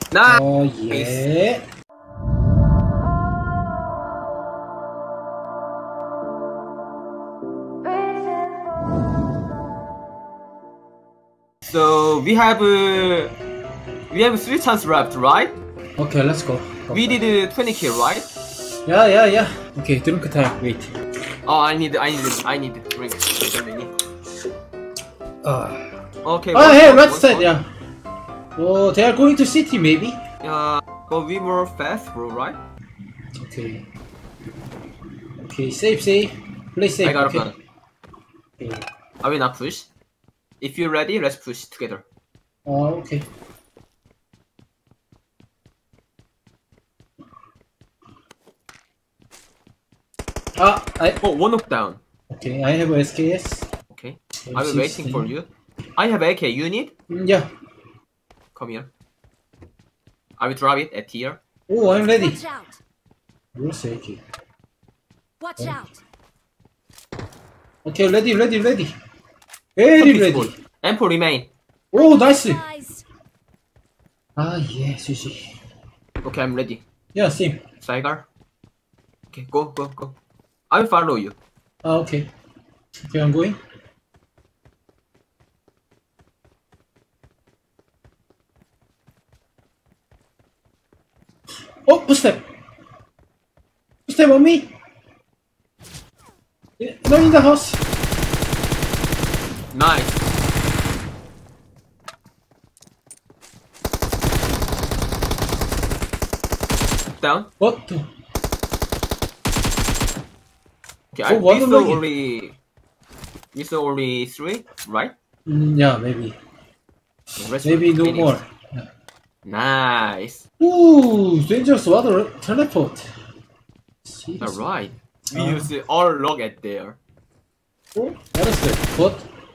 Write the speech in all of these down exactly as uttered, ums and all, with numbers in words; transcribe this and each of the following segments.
Nice. Oh yeah. So we have uh, we have three chances left, right? Okay, let's go. go We did uh, twenty kill, right? Yeah, yeah, yeah. Okay, drink time. Wait. Oh, I need, I need, I need to drink. Uh. Okay. Oh, one, hey, one, right one, side. one. Yeah. Oh, they are going to city, maybe. Uh, but we were fast, bro, right? Okay. Okay, safe, safe. Play safe. I got okay. a gun. Okay. I will not push. If you're ready, let's push together. Oh, okay. Ah, I. Oh, one knockdown. Okay, I have S K S. Okay. I will waiting for you. I have A K. You need? Mm, yeah. Come here. I will drop it at here. Oh, I'm ready. Watch out! Where's A K? Watch out! Okay, ready, ready, ready. Very ready. Ample remain. Oh, nice. Guys, Ah, yes, you see. Okay, I'm ready. Yeah, same. Saigar. Okay, go, go, go. I will follow you. Ah, okay. Okay, I'm going. Oh, footstep. Footstep on me. Yeah, no, in the house. Nice. Down. What? the- Okay, Oh, I, one we of saw them. only we saw only three, right? Mm, yeah, maybe. The rest Maybe were no finished. more. Nice. Ooh, dangerous water teleport. Seriously. Alright. We Ah. use all log at there. Oh, what is that? What?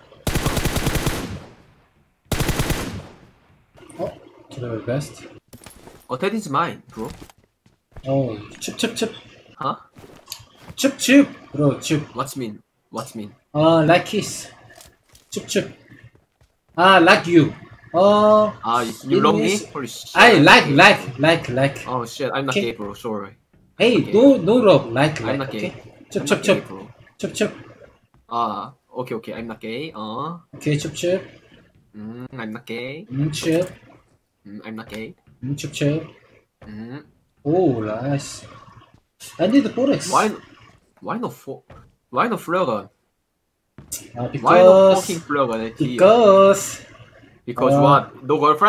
Oh, to the best. Oh, that is mine, bro. Oh, chip, chip, chip. Huh? Chip, chip. Bro, chip. What's mean? What's mean? Ah, like kiss. Chip, chip. Ah, like you. Oh, Ah, you, you love me? English. Holy shit. I like, like, like, like. Oh shit, I'm not Okay. gay, bro. Sorry. Hey, okay. no, no love, like, I'm like. not gay. Okay. Chip, I'm chip, not gay, chip. bro. Chip, chip. Ah, okay, okay. I'm not gay. Uh, Okay, chip, chip. mm, I'm not gay. Mm, chip. Mm, I'm not gay. Mm, chip, chip. Mm. Oh, nice. I need the Forex. Why? Why no fo? Why no flare gun? Uh, Why no fucking because. flare gun at here? Because. Because uh, what? No girlfriend?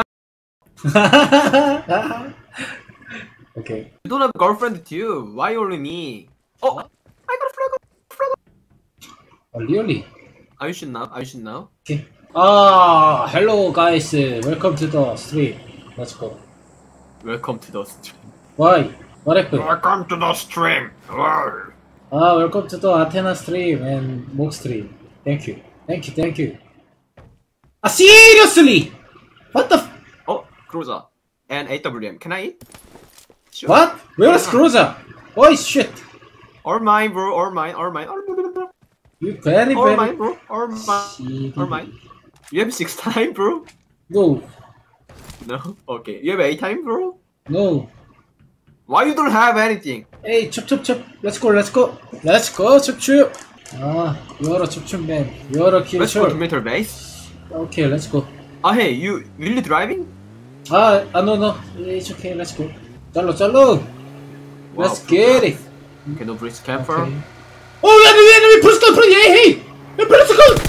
Okay. You don't have a girlfriend too. Why only me? Oh, I got a flare gun. Flare gun. Oh, really? I should know. I should know. Okay. Ah, hello guys. Uh, welcome to the stream. Let's go. Welcome to the stream. Why? What happened? Welcome to the stream. Hello. Ah, welcome to the Athena stream and Moog stream. Thank you. Thank you. Thank you. Ah, seriously? What the? F Oh, cruiser and A W M. Can I eat? Sure. what? Where's Cruiser? Oh shit! Or mine, bro. Or mine. Or mine. Or, You very or very. mine, bro. Or mine. Or mine. You have six time, bro. No, No. Okay. You have eight time, bro. no. Why you don't have anything? Hey, chup chup chup. Let's go. Let's go. Let's go, chup chup. Ah, you're a chup chup man. You're a killer. Let's go to meter base. Okay, let's go. Ah, hey, you really driving? Ah, ah no no. It's okay. Let's go. Chalo chalo. Let's Wow, get it. Can you bridge camper? Okay. Oh, enemy, enemy, push the push. Hey, hey, hey, push the gun.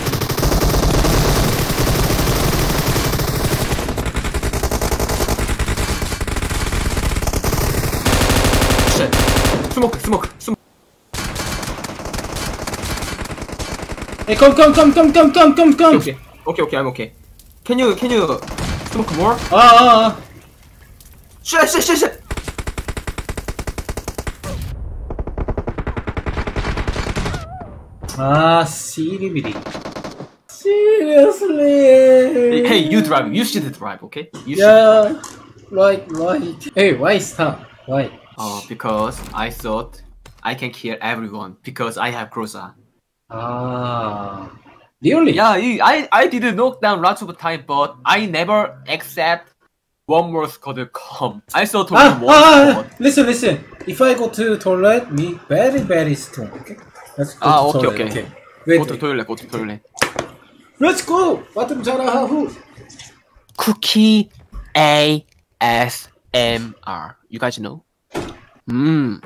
Shit. Smoke, smoke, smoke. Hey, come, come, come, come, come, come, come, come. Okay, okay, okay, I'm okay. Can you, can you smoke more? Ah, ah, ah. Shit, shit, shit, shit. Ah, seriously. Seriously. Hey, hey, you drive. You should drive, okay? You should. Yeah. Right, right. Hey, why stop? Why? Oh, because I thought I can kill everyone because I have Groza. Ah. Really? Yeah, you- I I did knock down lots of time, but I never accept one more squad will come. I saw to Ah, one ah, squad. listen, listen. If I go to toilet, me very, very strong. Okay? Let's go Ah, to okay, toilet. okay. okay. Wait, Go to wait. toilet, go to toilet. Let's go. 바텀 자라하후. Cookie A S M R. You guys know? Mmm.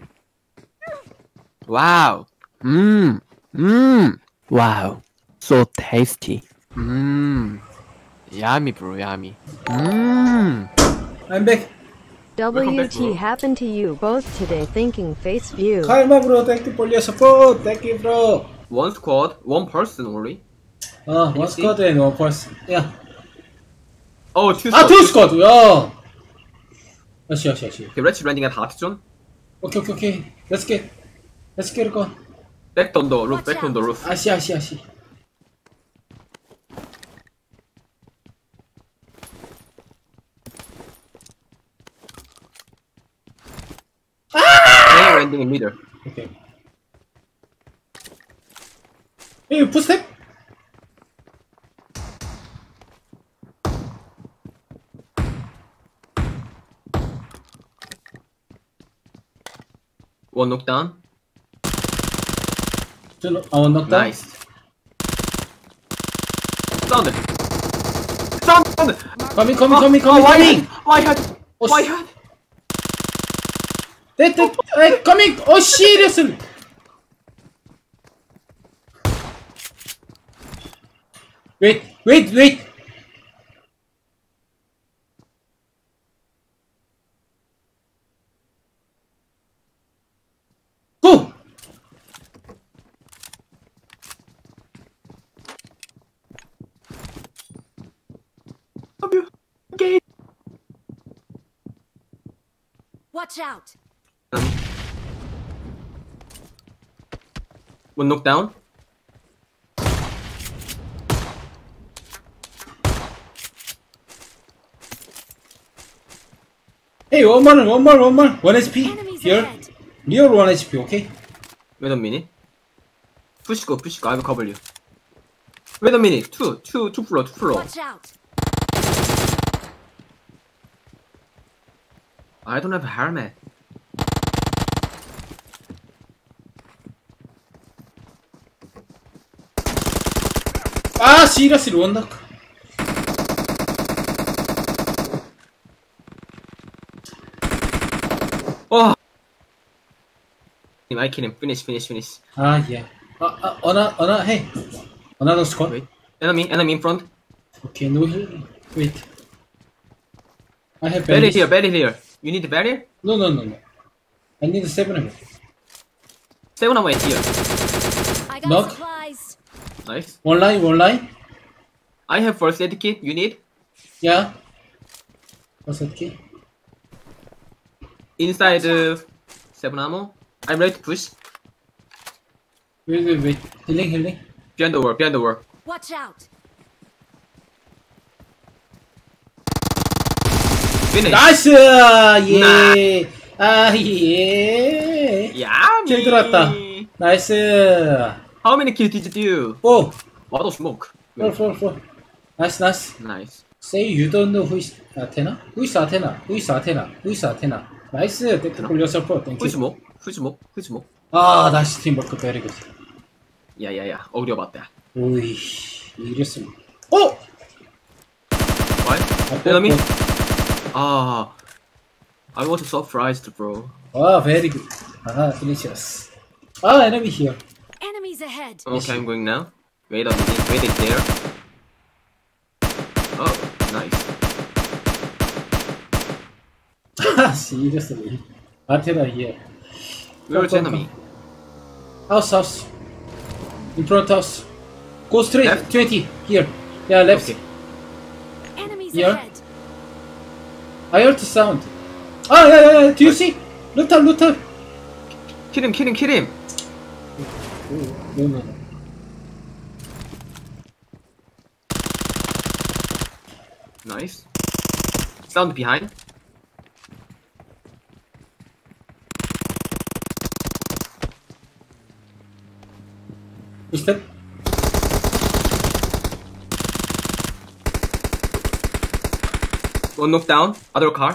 Wow. Mmm. Mmm. Wow. So tasty. Mmm. Yummy, bro. Yummy. Mmm. I'm back. Welcome back, W T bro. happened to you both today thinking face view. Karma, bro. Thank you for your support. Thank you, bro. One squad, one person only. Uh, you one see? squad and one person. Yeah. Oh, two Ah, squad. two squad. Yeah. I see, I see, I see. Okay, let's landing at hot zone. Okay, okay, okay. Let's get, let's get it going. Back on the roof, Watch back on the out. roof. I see, I see, I see. They are landing in middle. Okay. Hey, footstep. One knockdown. Still, I want knock down. Nice. Sound. Sound. Coming, coming, coming, coming, why coming. Why had? Oh, Why s- had? That, that, hey, coming. Oh, seriously. Wait, wait, wait. Go. Okay. Watch out. One knockdown. Hey, one more, one more, one more. One H P. Enemies Here. ahead. Near one H P, okay? Wait a minute. Push go, push go. I will cover you. Wait a minute. Two, two, two floor, two floor. Watch out. I don't have a helmet. Ah, seriously, one knock. Oh. I kill him. Finish, finish, finish. Ah, yeah. Uh, uh, another, another, hey. Another squad. Wait. Enemy, enemy in front. Okay, no heal. Wait. I have Barrier bandage. here, barrier here. You need the barrier? No, no, no, no. I need a seven of it. Seven away here. I got Knock. supplies. Nice. One line, one line. I have first aid kit. You need? Yeah. What's that key? Inside uh, seven ammo. I'm ready to push. Wait, wait, wait. Healing, healing. Behind the wall, behind the wall. Watch out. Finish. 나이스! 예! 아, 예! Yeah. 킬 들어왔다. 나이스! How many kills did you do? 오! What of smoke? four, four, four. 나이스, 나이스. Nice. Say you don't know who is Athena? Who is Athena? Who is Athena? Who is Athena? Nice. Thank you for your support. Thank Who you. smoke? Who smoke? Who smoke? Ah, nice teamwork. Very good. Yeah, yeah, yeah. Audio about that. 오이, 이랬습니다. 오! What? 아, Enemy? 또, Ah, I was surprised, bro. 또. Ah, very good. Ah, delicious. Ah, enemy here. Enemies ahead. Okay, I'm going now. Wait a minute. Wait it there. Oh, nice. Seriously. Athena here. Where's Come, come, enemy? House, house. In front house. Go straight. Left? twenty. Here. Yeah, left. Okay. Enemies Here. ahead. I heard the sound. Ah, yeah, yeah, yeah. Do you see? Looter, looter. Kill him, kill him, kill him. No, no, no. Nice. Sound behind. Who's that? One knockdown. Other car.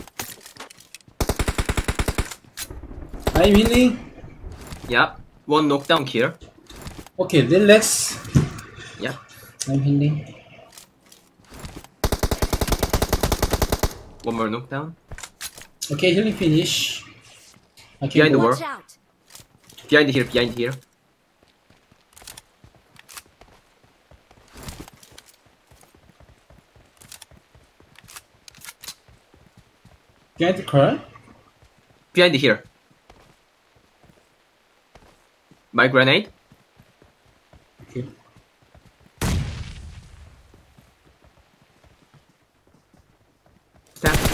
I'm healing. Yeah. One knockdown here. Okay, relax. Yeah. I'm healing. One more knockdown. Okay, healing finish. I can Behind the go. wall. Watch out. Behind here. Behind here. Behind the car. Behind here. My grenade. Okay. Step.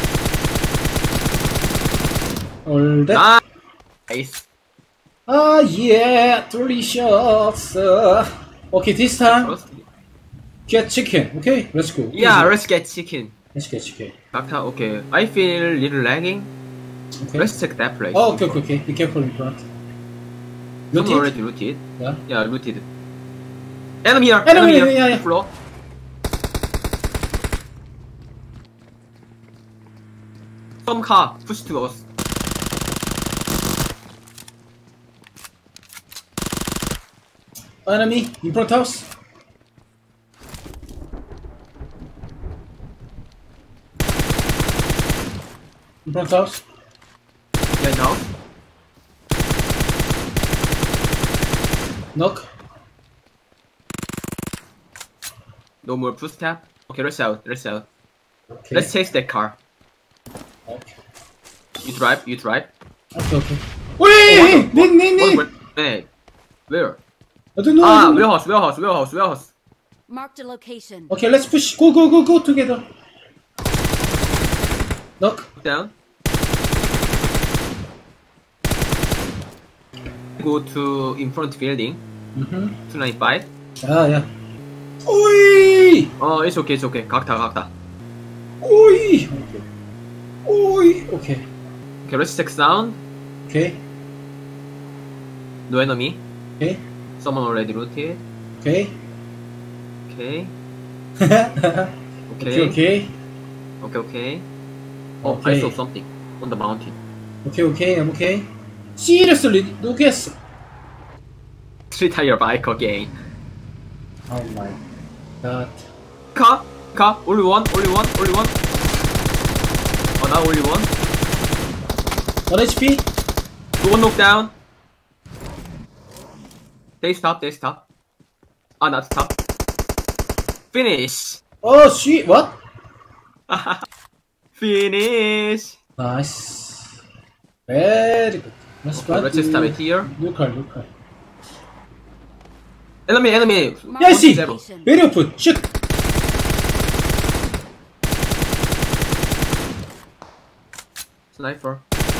All that. Nice. Ah, yeah, three shots. Uh, okay, this time get chicken. Okay, let's go. Yeah, Easy. let's get chicken. Let's get chicken. Doctor, okay. I feel a little lagging. Okay. Let's check that place. Oh, okay, okay, okay. Be careful in front. Someone Looted? already looted. Yeah. Yeah, looted. Enemy here. Enemy, here. yeah, yeah. Floor. Some car push to us. Enemy in front house. In front house. Yeah, now. Knock. No more footstep. Okay, let's out. Let's out. Okay. Let's chase that car. Okay. You drive. You drive. Okay, okay. Wait! What? Nin, nin, nin. What? Hey, where? I don't know. I Ah, don't know. warehouse, warehouse, warehouse, warehouse. Marked a location. Okay, let's push. Go, go, go, go together. Knock. Down. Go to in front building. Mm-hmm. two ninety-five. Ah, yeah. Oi! Oh, it's okay, it's okay. 각다, 각다. Oi! Okay. Oi! Okay. Okay, let's check sound. Okay. No enemy. Okay. Someone already looted. Okay. Okay. okay, Okay. okay. Okay, okay. Oh, I Okay. saw something on the mountain. Okay, okay, I'm okay. Seriously, Lucas! Three tire bike again. Oh my god. Car, car. Only one, only one, only one. Oh, now only one. one H P? One knockdown. They stop, they stop. Ah, not stop. Finish. Oh shit, what? Finish. Nice. Very good. Let's Okay, let's just stop it here. Look her, look her. Enemy, enemy. Yeah, I see! Zero. Very open, shoot! Sniper.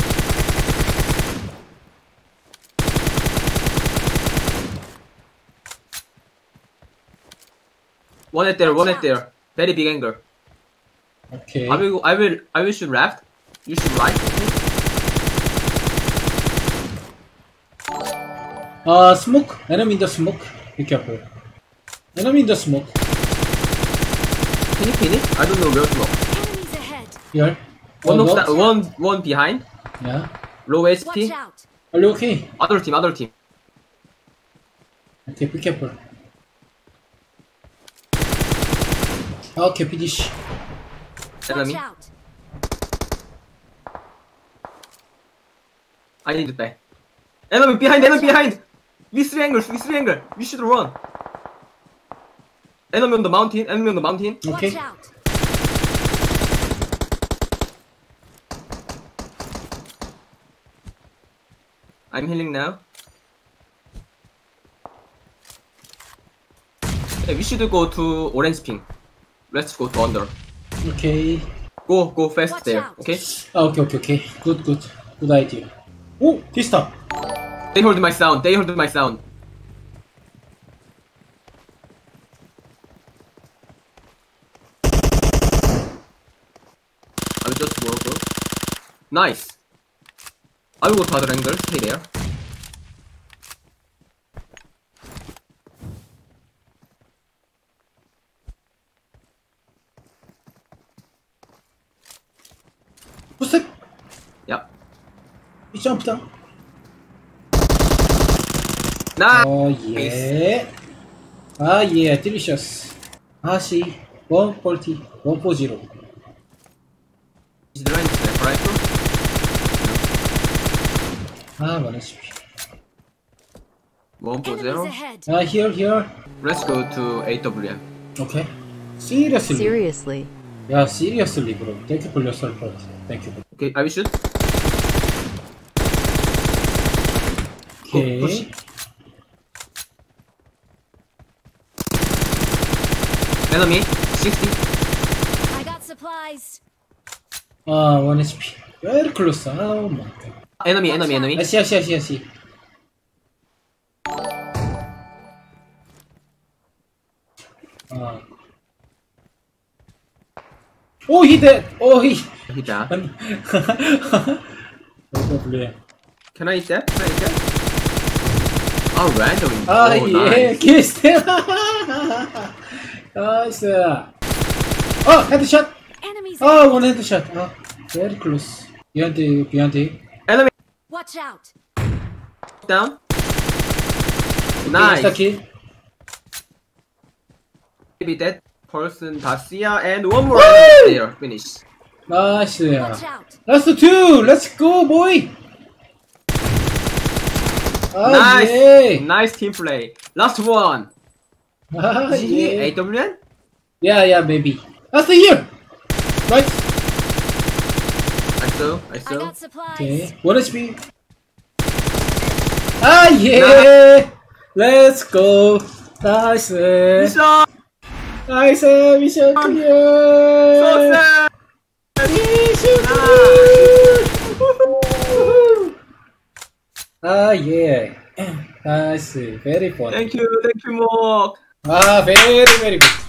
One at there, one at there. Very big angle. Okay. I will, I will, I will shoot left. You shoot right. Uh, smoke. Enemy in the smoke. Be careful. Enemy in the smoke. Can you pin it? I don't know where to look. Enemies ahead. Here. One, Oh, knocked knocked. down- one, one behind. Yeah. Low H Watch P. out. Are you okay? Other team, other team. Okay, be careful. Okay, finish. Enemy. Watch out. I need to back. Enemy behind, enemy behind. We three angles, we three angle. We should run. Enemy on the mountain, enemy on the mountain. Okay. Watch out. I'm healing now. Hey, we should go to orange ping. Let's go to under. Okay. Go, go fast Watch there, out. okay? Ah, okay, okay, okay. Good, good. Good idea. Oh, this time. They hold my sound, they hold my sound. I will just walk up. Nice. I will go to other angle, stay there. Footstep. Yep. He jumped down. Nice. Oh yeah. Ah yeah, delicious. Ah see, one forty, one forty. Is the range sniper rifle? Ah, one H P. one point Enemies zero. ahead. Ah here, here. Let's go to A W M. Okay. Seriously. Seriously. Yeah, seriously, bro. Thank you for your support. Thank you. Okay, I will shoot. Okay. Push. Enemy, sixty. I got supplies. Ah, one H P. Very close. Oh my god. Enemy, enemy, enemy. I see, I see, I see, I see. Ah. Oh, he dead. Oh, he. Hit that. Probably. Can I hit that? Can I hit that? Oh, random. Ah, oh, yeah. nice. Kissed him. Nice. Oh, headshot. Enemies Oh, ahead. one headshot. Oh, very close. Behind the, behind the. Enemy Watch out. down. Nice. Nice. Maybe that person Dacia and one more enemy there. Finish. Nice. Watch out. Last two. Let's go, boy. Oh, Nice. yeah. Nice team play. Last one. Ah, Is he yeah. A W N? Yeah, yeah, baby. That's the year. Right. I saw. I I saw. got supplies. Okay. What is me? Ah, yeah. Let's go. Nice. Mission. Nice. Mission clear. Success. Mission clear. Ah, yeah. Nice. Very fun. Thank you. Thank you, Mark. Ah, very, very good.